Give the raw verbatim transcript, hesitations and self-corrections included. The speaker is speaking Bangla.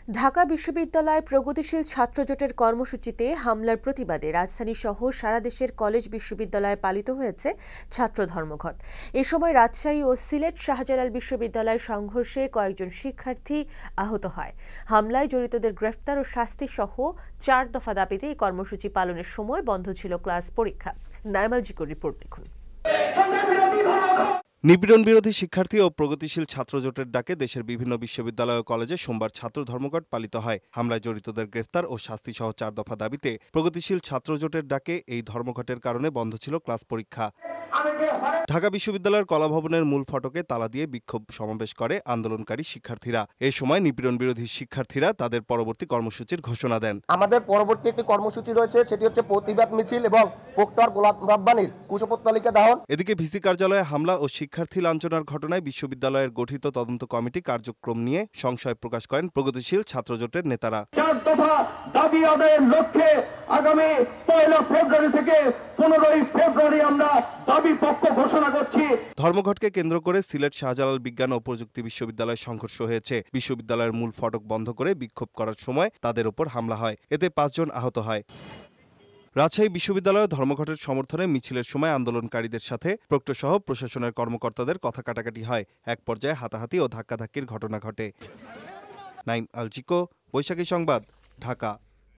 ঢাকা বিশ্ববিদ্যালয় প্রগতিশীল ছাত্রজোটের কর্মসূচিতে হামলার প্রতিবাদে রাজধানী সহ সারা দেশের কলেজ বিশ্ববিদ্যালয়ে পালিত হয়েছে ছাত্র ধর্মঘট। এ সময় রাজশাহী ও সিলেট শাহজালাল বিশ্ববিদ্যালয়ের সংঘর্ষে কয়েকজন শিক্ষার্থী আহত হয়। হামলায় জড়িতদের গ্রেফতার ও শাস্তি সহ চার দফা দাবিতে এই কর্মসূচি পালনের সময় বন্ধ ছিল ক্লাস পরীক্ষা। নাইমালজিকোর রিপোর্ট দেখুন। নিপীড়ন বিরোধী শিক্ষার্থী ও প্রগতিশীল ছাত্রজোটের ডাকে দেশের বিভিন্ন বিশ্ববিদ্যালয় ও কলেজে সোমবার ছাত্র ধর্মঘট পালিত হয়। হামলায় জড়িতদের গ্রেফতার ও শাস্তি সহ চার দফা দাবিতে প্রগতিশীল ছাত্রজোটের ডাকে এই ধর্মঘটের কারণে বন্ধ ছিল ক্লাস পরীক্ষা। ঢাকা বিশ্ববিদ্যালয়ের কলাভবনের মূল ফটকে তালা দিয়ে বিক্ষোভ সমাবেশ করে আন্দোলনকারী শিক্ষার্থীরা। এই সময় নিপীড়ন বিরোধী শিক্ষার্থীরা তাদের পরবর্তী কর্মসূচির ঘোষণা দেন। আমাদের পরবর্তী একটি কর্মসূচি রয়েছে, সেটি হচ্ছে প্রতিবাদ মিছিল এবং প্রক্টর গোলাম রাব্বানীর কুশপুত্তলিকা দাহন। এদিকে ভিসি কার্যালয়ে হামলা ও শিক্ষার্থী লাঞ্ছনার ঘটনায় বিশ্ববিদ্যালয়ের গঠিত তদন্ত কমিটি কার্যক্রম নিয়ে সংশয় প্রকাশ করেন প্রগতিশীল ছাত্রজোটের নেতারা। চার দফা দাবি আদায়ের লক্ষ্যে আগামী পয়লা ফেব্রুয়ারি থেকে পনেরোই ফেব্রুয়ারি আমরা দাবি পক্ষ ঘোষণা করছি। ধর্মঘটকে কেন্দ্র করে সিলেট শাহজালাল বিজ্ঞান ও প্রযুক্তি বিশ্ববিদ্যালয়ে সংঘর্ষ হয়েছে। বিশ্ববিদ্যালয়ের মূল ফটক বন্ধ করে বিক্ষোভ করার সময় তাদের উপর হামলা হয়, এতে পাঁচজন আহত হয়। রাজশাহী বিশ্ববিদ্যালয়ে ধর্মঘটের সমর্থনে মিছিলের সময় আন্দোলনকারীদের সাথে প্রক্টর সহ প্রশাসনের কর্মকর্তাদের কথা কাটাকাটি হয়। এক পর্যায়ে হাতাহাতি ও ধাক্কাধাক্কির ঘটনা ঘটে। নাইম আলজিকো, বৈশাখী সংবাদ, ঢাকা।